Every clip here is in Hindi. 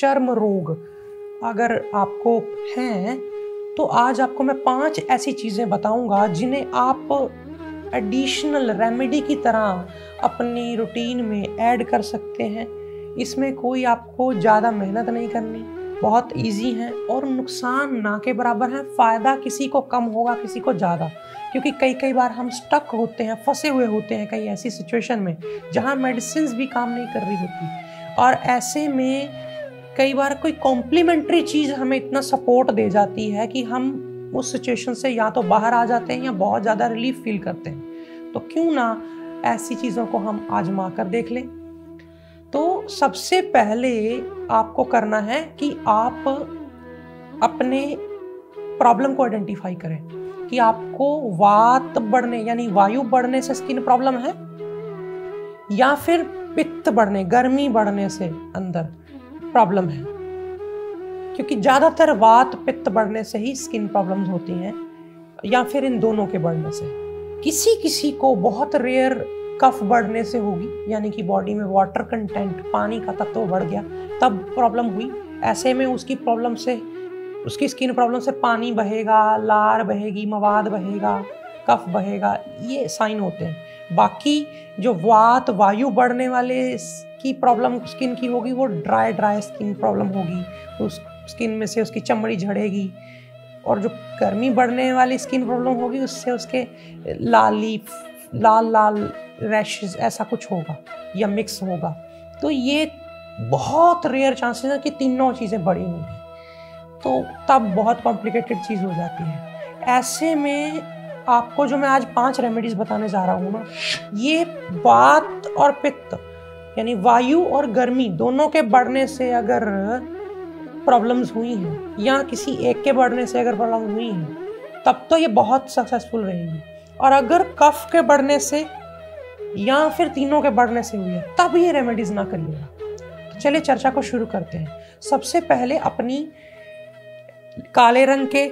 चर्म रोग अगर आपको हैं तो आज आपको मैं 5 ऐसी चीज़ें बताऊंगा जिन्हें आप एडिशनल रेमेडी की तरह अपनी रूटीन में ऐड कर सकते हैं। इसमें कोई आपको ज़्यादा मेहनत नहीं करनी, बहुत इजी हैं और नुकसान ना के बराबर हैं। फ़ायदा किसी को कम होगा, किसी को ज़्यादा, क्योंकि कई बार हम स्टक होते हैं, फंसे हुए होते हैं कई ऐसी सिचुएशन में जहाँ मेडिसिन भी काम नहीं कर रही होती, और ऐसे में कई बार कोई कॉम्प्लीमेंट्री चीज़ हमें इतना सपोर्ट दे जाती है कि हम उस सिचुएशन से या तो बाहर आ जाते हैं या बहुत ज़्यादा रिलीफ फील करते हैं। तो क्यों ना ऐसी चीज़ों को हम आजमा कर देख लें। तो सबसे पहले आपको करना है कि आप अपने प्रॉब्लम को आइडेंटिफाई करें कि आपको वात बढ़ने यानी वायु बढ़ने से स्किन प्रॉब्लम है या फिर पित्त बढ़ने, गर्मी बढ़ने से अंदर प्रॉब्लम है, क्योंकि ज़्यादातर वात पित्त बढ़ने से ही स्किन प्रॉब्लम्स होती हैं, या फिर इन दोनों के बढ़ने से। किसी को बहुत रेयर कफ बढ़ने से होगी, यानी कि बॉडी में वाटर कंटेंट, पानी का तत्व बढ़ गया तब प्रॉब्लम हुई। ऐसे में उसकी प्रॉब्लम से, उसकी स्किन प्रॉब्लम से पानी बहेगा, लार बहेगी, मवाद बहेगा, कफ बहेगा, ये साइन होते हैं। बाकी जो वात वायु बढ़ने वाले की प्रॉब्लम स्किन की होगी वो ड्राई स्किन प्रॉब्लम होगी, उस स्किन में से उसकी चमड़ी झड़ेगी, और जो गर्मी बढ़ने वाली स्किन प्रॉब्लम होगी उससे उसके लाल रैशेस ऐसा कुछ होगा या मिक्स होगा। तो ये बहुत रेयर चांसेस है कि तीनों चीज़ें बड़ी होंगी, तो तब बहुत कॉम्प्लिकेटेड चीज़ हो जाती है। ऐसे में आपको जो मैं आज 5 रेमेडीज बताने जा रहा हूँ ना, ये वात और पित्त यानी वायु और गर्मी दोनों के बढ़ने से अगर प्रॉब्लम्स हुई हैं या किसी एक के बढ़ने से अगर प्रॉब्लम हुई है तब तो ये बहुत सक्सेसफुल रहेगी। और अगर कफ के बढ़ने से या फिर तीनों के बढ़ने से हुई है तब ये रेमेडीज ना करिएगा। तो चलिए चर्चा को शुरू करते हैं। सबसे पहले अपनी काले रंग के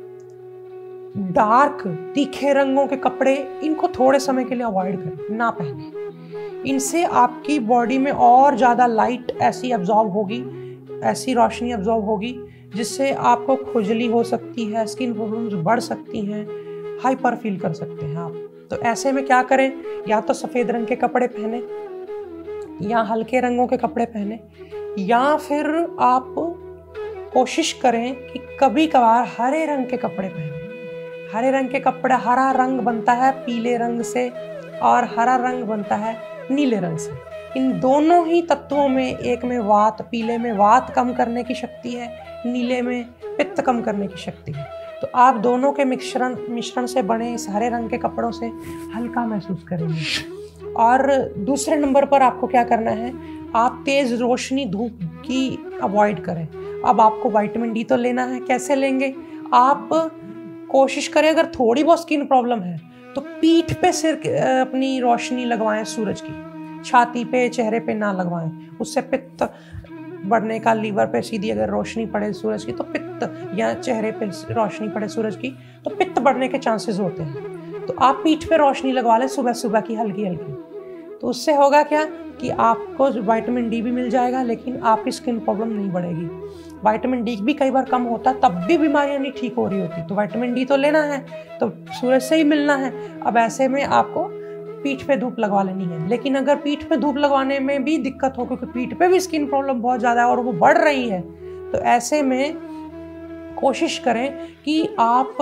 डार्क तीखे रंगों के कपड़े, इनको थोड़े समय के लिए अवॉइड करें, ना पहने। इनसे आपकी बॉडी में और ज़्यादा लाइट ऐसी एब्जॉर्ब होगी, ऐसी रोशनी एब्जॉर्ब होगी जिससे आपको खुजली हो सकती है, स्किन प्रॉब्लम्स बढ़ सकती हैं, हाइपर फील कर सकते हैं आप। तो ऐसे में क्या करें, या तो सफ़ेद रंग के कपड़े पहने या हल्के रंगों के कपड़े पहने, या फिर आप कोशिश करें कि कभी कभार हरे रंग के कपड़े पहने। हरे रंग के कपड़े, हरा रंग बनता है पीले रंग से और हरा रंग बनता है नीले रंग से। इन दोनों ही तत्वों में, एक में वात, पीले में वात कम करने की शक्ति है, नीले में पित्त कम करने की शक्ति है। तो आप दोनों के मिश्रण से बने इस हरे रंग के कपड़ों से हल्का महसूस करेंगे। और दूसरे नंबर पर आपको क्या करना है, आप तेज़ रोशनी धूप की अवॉइड करें। अब आपको विटामिन डी तो लेना है, कैसे लेंगे? आप कोशिश करें, अगर थोड़ी बहुत स्किन प्रॉब्लम है तो पीठ पे सिर्फ अपनी रोशनी लगवाएं सूरज की, छाती पे, चेहरे पे ना लगवाएं। उससे पित्त बढ़ने का, लीवर पे सीधी अगर रोशनी पड़े सूरज की तो पित्त, या चेहरे पे रोशनी पड़े सूरज की तो पित्त बढ़ने के चांसेस होते हैं। तो आप पीठ पे रोशनी लगवा लें सुबह सुबह की हल्की हल्की। तो उससे होगा क्या कि आपको विटामिन डी भी मिल जाएगा, लेकिन आपकी स्किन प्रॉब्लम नहीं बढ़ेगी। विटामिन डी भी कई बार कम होता है, तब भी बीमारियां नहीं ठीक हो रही होती। तो विटामिन डी तो लेना है, तो सूरज से ही मिलना है। अब ऐसे में आपको पीठ पे धूप लगवा लेनी है। लेकिन अगर पीठ पे धूप लगवाने में भी दिक्कत हो, क्योंकि पीठ पे भी स्किन प्रॉब्लम बहुत ज़्यादा है और वो बढ़ रही है, तो ऐसे में कोशिश करें कि आप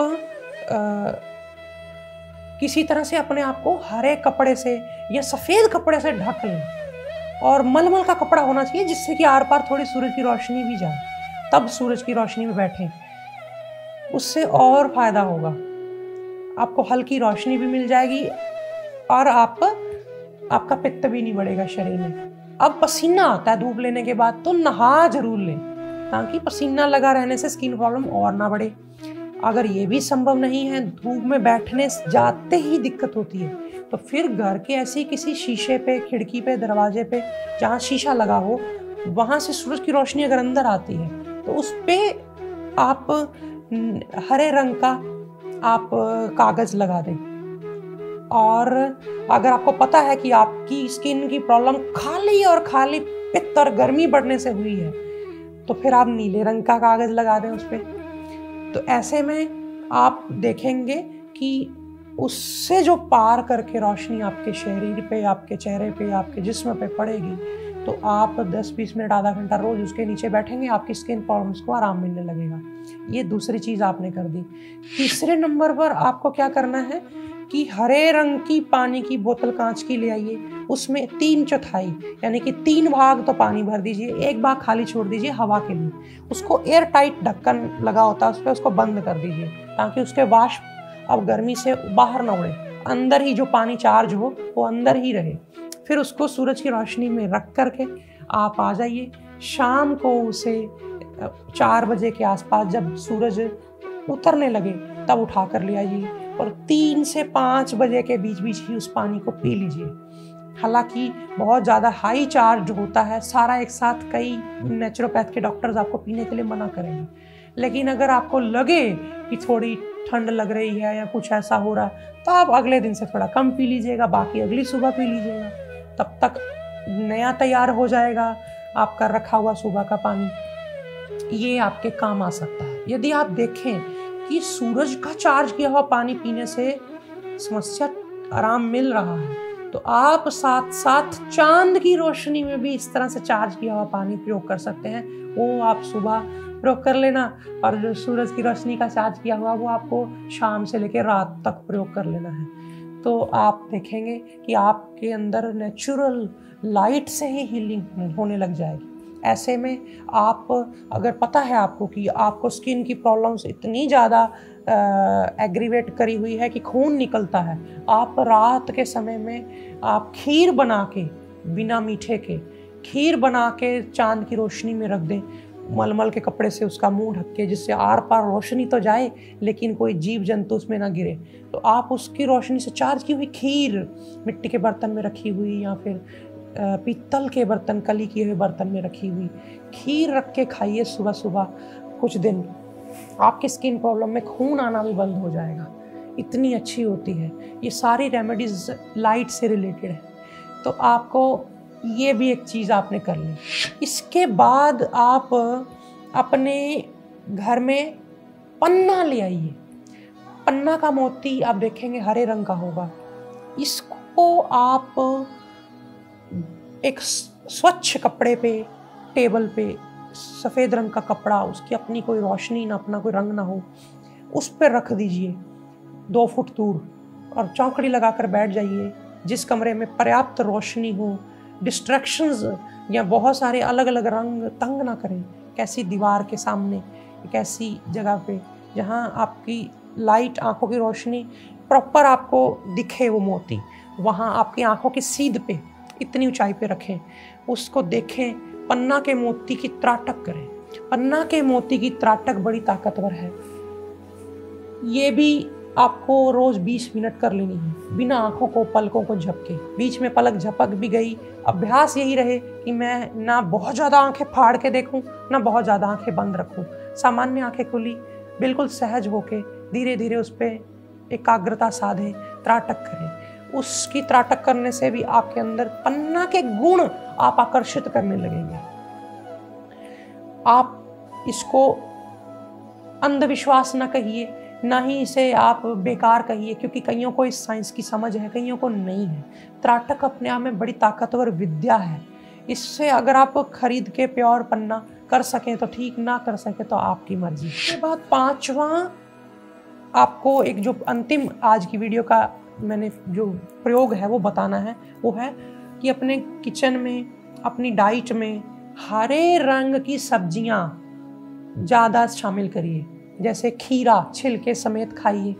किसी तरह से अपने आप को हरे कपड़े से या सफ़ेद कपड़े से ढक लें, और मलमल का कपड़ा होना चाहिए जिससे कि आर पार थोड़ी सूरज की रोशनी भी जाए, तब सूरज की रोशनी में बैठें। उससे और फ़ायदा होगा, आपको हल्की रोशनी भी मिल जाएगी और आपका पित्त भी नहीं बढ़ेगा शरीर में। अब पसीना आता है धूप लेने के बाद, तो नहा जरूर लें ताकि पसीना लगा रहने से स्किन प्रॉब्लम और ना बढ़े। अगर ये भी संभव नहीं है, धूप में बैठने जाते ही दिक्कत होती है, तो फिर घर के ऐसी किसी शीशे पे, खिड़की पे, दरवाजे पे जहाँ शीशा लगा हो, वहाँ से सूरज की रोशनी अगर अंदर आती है तो उस पे आप हरे रंग का आप कागज़ लगा दें। और अगर आपको पता है कि आपकी स्किन की प्रॉब्लम खाली और खाली पित्त और गर्मी बढ़ने से हुई है, तो फिर आप नीले रंग का कागज़ लगा दें उस पर। तो ऐसे में आप देखेंगे कि उससे जो पार करके रोशनी आपके शरीर पे, आपके चेहरे पे, आपके जिस्म पे पड़ेगी, तो आप 10-20 मिनट, आधा घंटा रोज उसके नीचे बैठेंगे, आपकी स्किन प्रॉब्लम्स को आराम मिलने लगेगा। ये दूसरी चीज़ आपने कर दी। तीसरे नंबर पर आपको क्या करना है कि हरे रंग की पानी की बोतल कांच की ले आइए, उसमें 3/4 यानी कि 3 भाग तो पानी भर दीजिए, 1 भाग खाली छोड़ दीजिए हवा के लिए। उसको एयर टाइट ढक्कन लगा होता है उस पर, उसको बंद कर दीजिए ताकि उसके वाष्प अब गर्मी से बाहर ना उड़े, अंदर ही जो पानी चार्ज हो वो अंदर ही रहे। फिर उसको सूरज की रोशनी में रख करके आप आ जाइए। शाम को उसे 4 बजे के आसपास जब सूरज उतरने लगे तब उठा कर ले आइए और 3 से 5 बजे के बीच बीच ही उस पानी को पी लीजिए। हालांकि बहुत ज़्यादा हाई चार्ज होता है, सारा एक साथ कई नेचुरोपैथ के डॉक्टर्स आपको पीने के लिए मना करेंगे, लेकिन अगर आपको लगे कि थोड़ी ठंड लग रही है या कुछ ऐसा हो रहा है तो आप अगले दिन से थोड़ा कम पी लीजिएगा, बाकी अगली सुबह पी लीजिएगा। तब तक नया तैयार हो जाएगा आपका रखा हुआ सुबह का पानी, ये आपके काम आ सकता है। यदि आप देखें कि सूरज का चार्ज किया हुआ पानी पीने से समस्या आराम मिल रहा है तो आप साथ साथ चांद की रोशनी में भी इस तरह से चार्ज किया हुआ पानी प्रयोग कर सकते हैं। वो आप सुबह प्रयोग कर लेना और जो सूरज की रोशनी का चार्ज किया हुआ वो आपको शाम से लेकर रात तक प्रयोग कर लेना है। तो आप देखेंगे कि आपके अंदर नेचुरल लाइट से ही हीलिंग होने लग जाएगी। ऐसे में आप अगर पता है आपको कि आपको स्किन की प्रॉब्लम्स इतनी ज़्यादा एग्रीवेट करी हुई है कि खून निकलता है, आप रात के समय में आप खीर बना के, बिना मीठे के खीर बना के चांद की रोशनी में रख दें, मलमल के कपड़े से उसका मुंह ढक के, जिससे आर पार रोशनी तो जाए लेकिन कोई जीव जंतु उसमें ना गिरे। तो आप उसकी रोशनी से चार्ज की हुई खीर मिट्टी के बर्तन में रखी हुई या फिर पीतल के बर्तन, कली किए हुए बर्तन में रखी हुई खीर रख के खाइए सुबह सुबह कुछ दिन। आपकी स्किन प्रॉब्लम में खून आना भी बंद हो जाएगा, इतनी अच्छी होती है। ये सारी रेमेडीज लाइट से रिलेटेड है, तो आपको ये भी एक चीज़ आपने कर ली। इसके बाद आप अपने घर में पन्ना ले आइए। पन्ना का मोती आप देखेंगे हरे रंग का होगा। इसको आप एक स्वच्छ कपड़े पे, टेबल पे सफ़ेद रंग का कपड़ा, उसकी अपनी कोई रोशनी ना, अपना कोई रंग ना हो, उस पर रख दीजिए 2 फुट दूर और चौकड़ी लगाकर बैठ जाइए। जिस कमरे में पर्याप्त रोशनी हो, डिस्ट्रैक्शंस या बहुत सारे अलग अलग रंग तंग ना करें, कैसी दीवार के सामने, एक ऐसी जगह पे जहाँ आपकी लाइट, आंखों की रोशनी प्रॉपर आपको दिखे वो मोती, वहाँ आपकी आंखों की सीध पे इतनी ऊंचाई पे रखें, उसको देखें, पन्ना के मोती की त्राटक करें। पन्ना के मोती की त्राटक बड़ी ताकतवर है। ये भी आपको रोज़ 20 मिनट कर लेनी है, बिना आंखों को, पलकों को झपके। बीच में पलक झपक भी गई, अभ्यास यही रहे कि मैं ना बहुत ज़्यादा आंखें फाड़ के देखूं, ना बहुत ज़्यादा आंखें बंद रखूं। सामान्य आंखें खुली, बिल्कुल सहज होके धीरे धीरे उस पर एकाग्रता साधें, त्राटक करें। उसकी त्राटक करने से भी आपके अंदर पन्ना के गुण आप आकर्षित करने लगेंगे। आप इसको अंधविश्वास ना कहिए, ना ही इसे आप बेकार कहिए, क्योंकि कईयों को इस साइंस की समझ है, कईयों को नहीं है। त्राटक अपने आप में बड़ी ताकतवर विद्या है। इससे अगर आप खरीद के प्योर पन्ना कर सकें तो ठीक, ना कर सकें तो आपकी मर्जी। इसके बाद 5वां आपको एक जो अंतिम आज की वीडियो का मैंने जो प्रयोग है वो बताना है, वो है कि अपने किचन में, अपनी डाइट में हरे रंग की सब्जियां ज़्यादा शामिल करिए। जैसे खीरा छिलके समेत खाइए,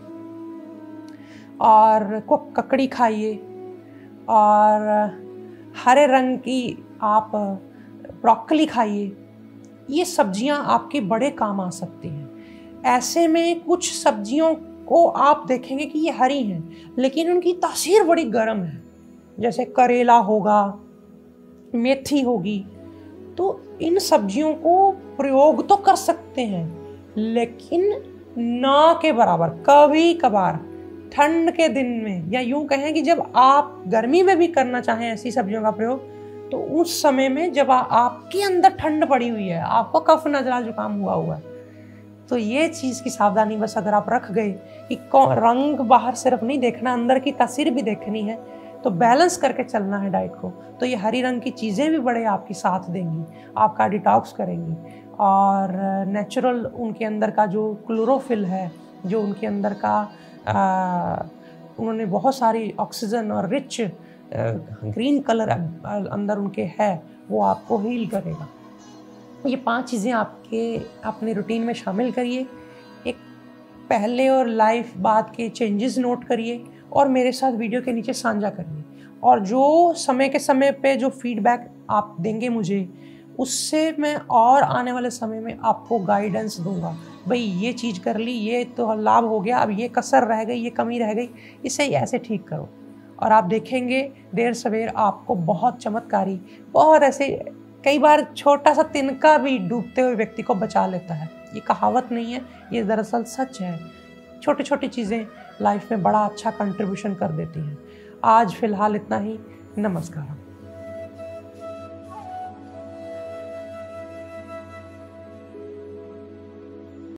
और ककड़ी खाइए, और हरे रंग की आप ब्रोकली खाइए। ये सब्जियां आपके बड़े काम आ सकती हैं। ऐसे में कुछ सब्जियों को आप देखेंगे कि ये हरी हैं लेकिन उनकी तासीर बड़ी गर्म है, जैसे करेला होगा, मेथी होगी। तो इन सब्जियों को प्रयोग तो कर सकते हैं लेकिन ना के बराबर। कभी कभार ठंड के दिन में, या यूं कहें कि जब आप गर्मी में भी करना चाहें ऐसी सब्जियों का प्रयोग, तो उस समय में जब आपके अंदर ठंड पड़ी हुई है, आपको कफ नज़ला जुकाम हुआ है, तो ये चीज़ की सावधानी बस अगर आप रख गए कि रंग बाहर सिर्फ नहीं देखना, अंदर की तासीर भी देखनी है, तो बैलेंस करके चलना है डाइट को, तो ये हरी रंग की चीज़ें भी बड़े आपकी साथ देंगी, आपका डिटॉक्स करेंगी और नेचुरल उनके अंदर का जो क्लोरोफिल है, जो उनके अंदर का उन्होंने बहुत सारी ऑक्सीजन और रिच ग्रीन कलर अंदर उनके है, वो आपको हील करेगा। ये 5 चीज़ें आपके अपने रूटीन में शामिल करिए। एक पहले और लाइफ बाद के चेंजेस नोट करिए और मेरे साथ वीडियो के नीचे साझा करिए, और जो समय के समय पे जो फीडबैक आप देंगे मुझे, उससे मैं और आने वाले समय में आपको गाइडेंस दूंगा। भाई ये चीज़ कर ली, ये तो लाभ हो गया, अब ये कसर रह गई, ये कमी रह गई, इसे ऐसे ठीक करो, और आप देखेंगे देर सवेर आपको बहुत चमत्कारी, बहुत ऐसे कई बार छोटा सा तिनका भी डूबते हुए व्यक्ति को बचा लेता है। ये कहावत नहीं है, ये दरअसल सच है। छोटी छोटी चीज़ें लाइफ में बड़ा अच्छा कंट्रीब्यूशन कर देती हैं। आज फ़िलहाल इतना ही। नमस्कार।